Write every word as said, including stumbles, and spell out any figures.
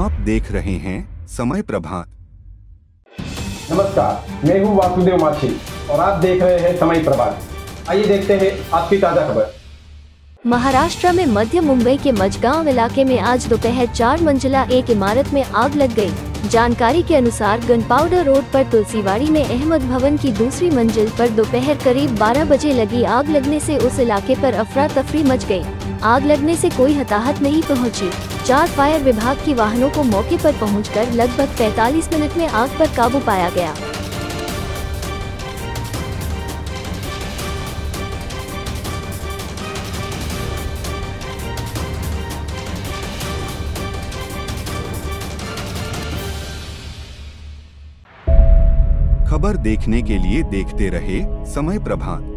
आप देख रहे हैं समय प्रभात। नमस्कार, मैं हूं वासुदेव माछी और आप देख रहे हैं समय प्रभात। आइए देखते हैं आज की ताजा खबर। महाराष्ट्र में मध्य मुंबई के मजगांव इलाके में आज दोपहर चार मंजिला एक इमारत में आग लग गई। जानकारी के अनुसार गनपाउडर रोड पर तुलसीवाड़ी में अहमद भवन की दूसरी मंजिल पर दोपहर करीब बारह बजे लगी आग लगने से उस इलाके पर अफरा तफरी मच गई। आग लगने से कोई हताहत नहीं पहुंची। चार फायर विभाग की वाहनों को मौके पर पहुंचकर लगभग पैंतालीस मिनट में आग पर काबू पाया गया। खबर देखने के लिए देखते रहे समय प्रभात।